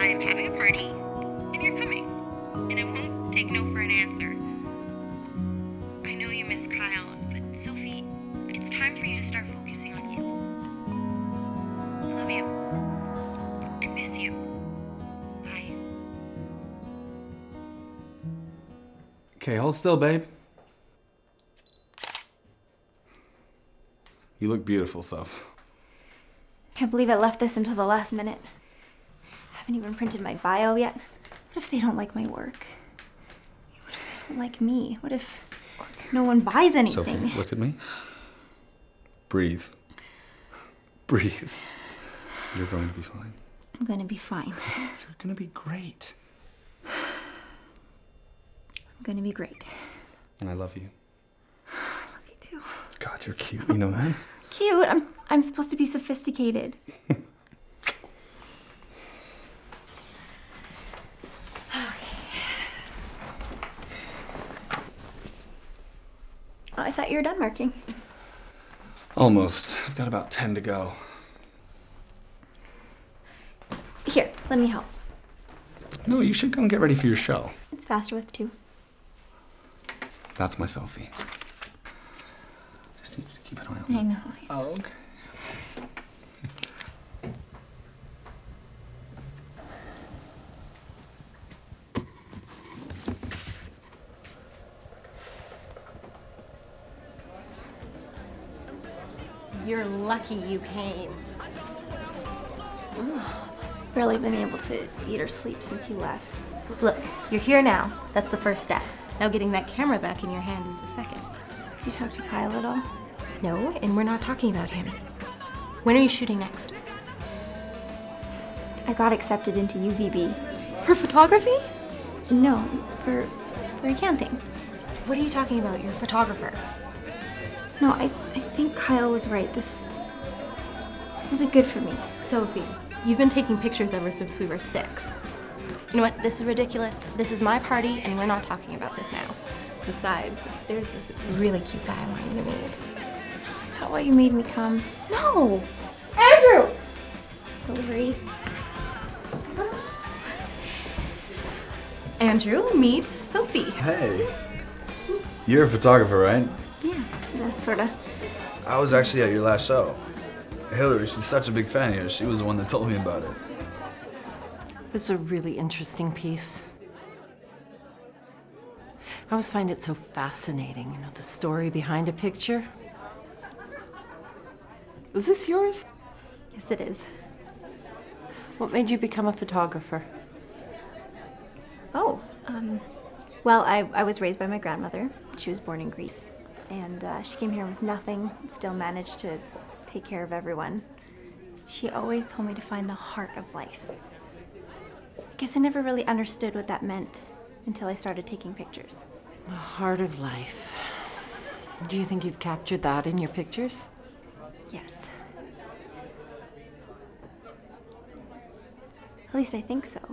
I'm having a party, and you're coming. And I won't take no for an answer. I know you miss Kyle, but Sophie, it's time for you to start focusing on you. I love you. I miss you. Bye. Okay, hold still, babe. You look beautiful, Soph. Can't believe I left this until the last minute. I haven't even printed my bio yet. What if they don't like my work? What if they don't like me? What if no one buys anything? Sophie, look at me. Breathe. Breathe. You're going to be fine. I'm going to be fine. You're going to be great. I'm going to be great. And I love you. I love you too. God, you're cute. You know that? Cute. I'm supposed to be sophisticated. Oh, I thought you were done marking. Almost. I've got about 10 to go. Here, let me help. No, you should go and get ready for your show. It's faster with two. That's my Sophie. Just need to keep an eye on her. I know. Oh, okay. You're lucky you came. Barely been able to eat or sleep since he left. Look, you're here now. That's the first step. Now getting that camera back in your hand is the second. You talked to Kyle at all? No, and we're not talking about him. When are you shooting next? I got accepted into UVB. For photography? No, for accounting. What are you talking about? You're a photographer. No, I think Kyle was right. This will be good for me. Sophie, you've been taking pictures ever since we were 6. You know what? This is ridiculous. This is my party, and we're not talking about this now. Besides, there's this really cute guy I want you to meet. Is that why you made me come? No! Andrew! Hillary. Andrew, meet Sophie. Hey. You're a photographer, right? Yeah, sorta. I was actually at your last show. Hillary, she's such a big fan here. She was the one that told me about it. This is a really interesting piece. I always find it so fascinating, you know, the story behind a picture. Is this yours? Yes, it is. What made you become a photographer? Oh, well, I was raised by my grandmother. She was born in Greece. And she came here with nothing, still managed to take care of everyone. She always told me to find the heart of life. I guess I never really understood what that meant until I started taking pictures. The heart of life. Do you think you've captured that in your pictures? Yes. At least I think so.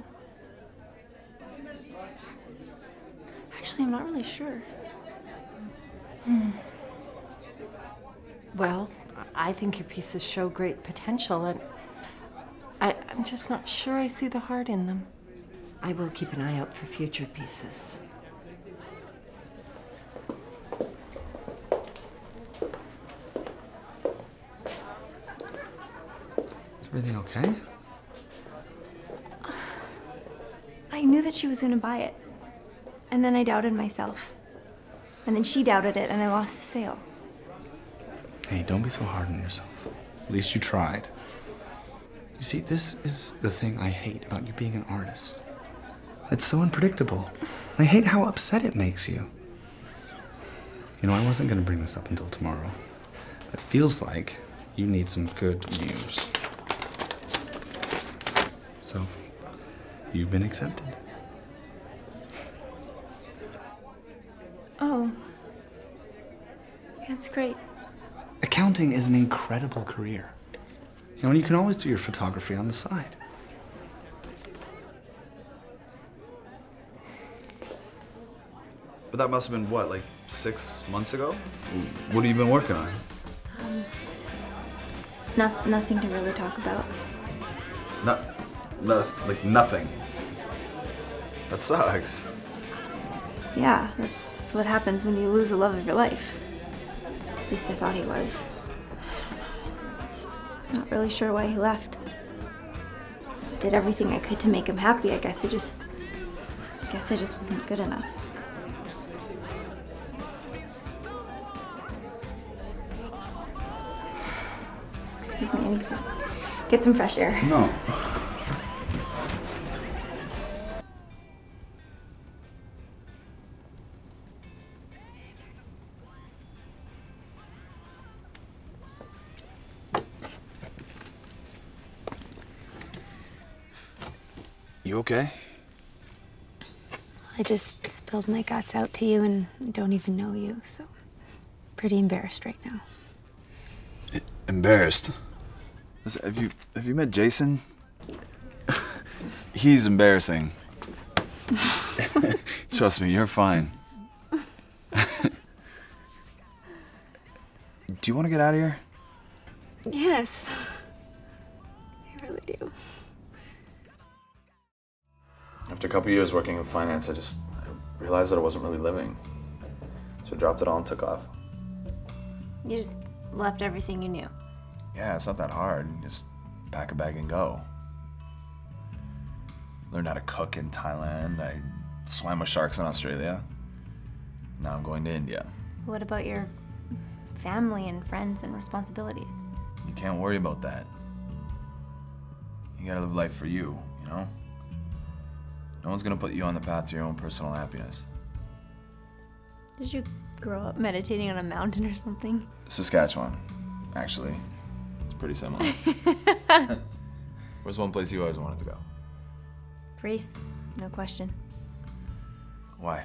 Actually, I'm not really sure. Well, I think your pieces show great potential, and I'm just not sure I see the heart in them. I will keep an eye out for future pieces. Is everything okay? I knew that she was going to buy it. And then I doubted myself. And then she doubted it, and I lost the sale. Hey, don't be so hard on yourself. At least you tried. You see, this is the thing I hate about you being an artist. It's so unpredictable. I hate how upset it makes you. You know, I wasn't going to bring this up until tomorrow. But it feels like you need some good news. So, you've been accepted. Oh. That's great. Accounting is an incredible career. You know, and you can always do your photography on the side. But that must have been, what, like 6 months ago? What have you been working on? Nothing to really talk about. No, like nothing. That sucks. Yeah, that's what happens when you lose the love of your life. At least I thought he was. Not really sure why he left. Did everything I could to make him happy. I guess I just wasn't good enough. Excuse me, I need to get some fresh air. No. You okay? I just spilled my guts out to you and don't even know you, so pretty embarrassed right now. Embarrassed? Listen, have you met Jason? He's embarrassing. Trust me, you're fine. Do you want to get out of here? Yes. I really do. After a couple years working in finance, I realized that I wasn't really living. So I dropped it all and took off. You just left everything you knew. Yeah, it's not that hard. Just pack a bag and go. Learned how to cook in Thailand. I swam with sharks in Australia. Now I'm going to India. What about your family and friends and responsibilities? You can't worry about that. You gotta live life for you, you know? No one's gonna put you on the path to your own personal happiness. Did you grow up meditating on a mountain or something? Saskatchewan, actually. It's pretty similar. Where's one place you always wanted to go? Greece, no question. Why?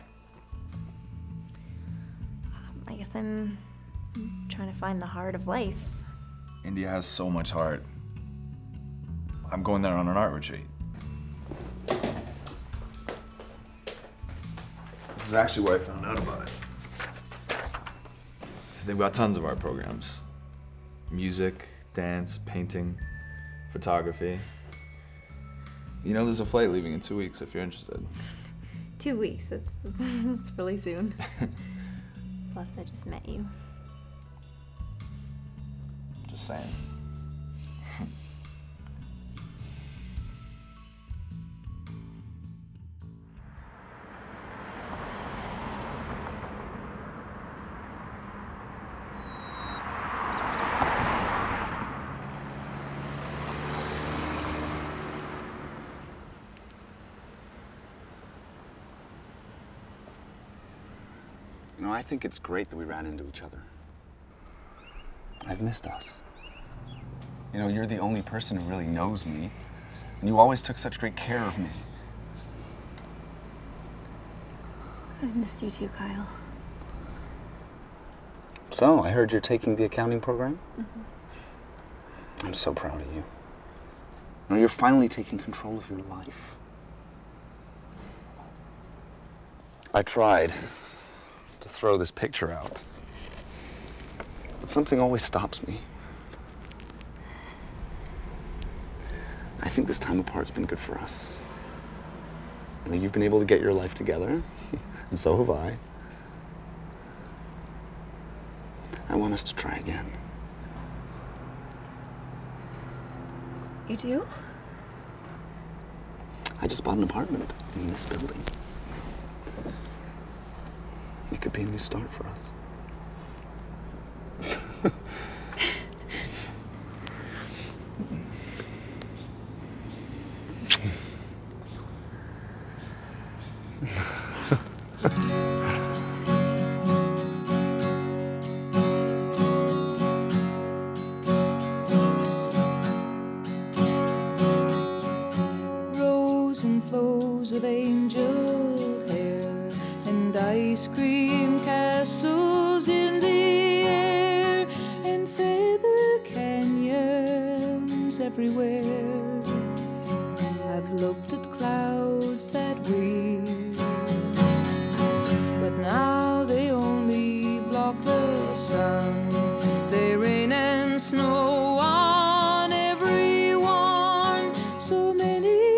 I guess I'm trying to find the heart of life. India has so much heart. I'm going there on an art retreat. This is actually where I found out about it. So they've got tons of art programs. Music, dance, painting, photography. You know, there's a flight leaving in 2 weeks if you're interested. 2 weeks, that's really soon. Plus, I just met you. Just saying. You know, I think it's great that we ran into each other. I've missed us. You know, you're the only person who really knows me, and you always took such great care of me. I've missed you too, Kyle. So, I heard you're taking the accounting program? I'm so proud of you. You know, you're finally taking control of your life. I tried to throw this picture out, but something always stops me. I think this time apart's been good for us. You know, you've been able to get your life together, and so have I. I want us to try again. You do? I just bought an apartment in this building. It could be a new start for us. Rows and flows of angel hair and ice cream castles in the air and feather canyons everywhere. I've looked at clouds that weep, but now they only block the sun. They rain and snow on everyone. So many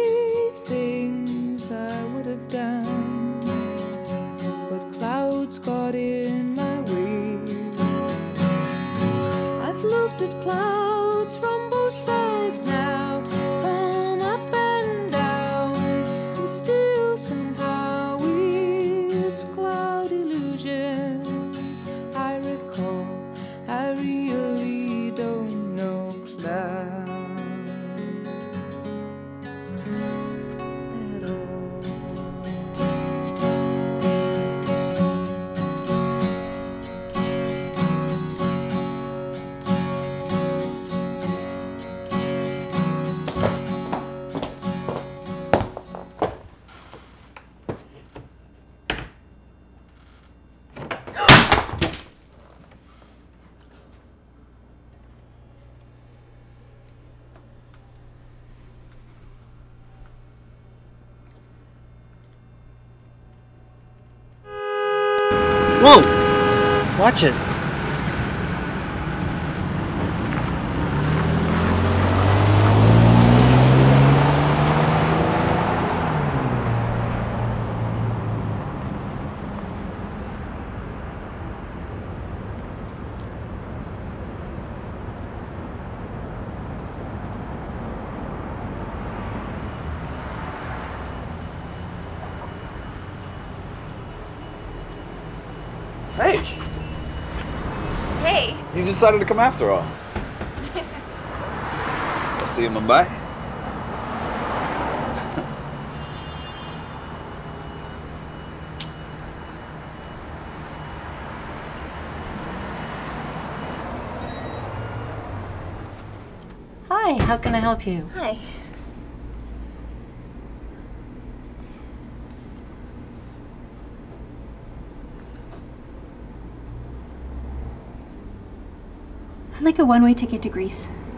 Whoa! Watch it. Hey! Hey. You decided to come after all. I'll see you in Mumbai. Hi, how can I help you? Hi. I'd like a one-way ticket to Greece.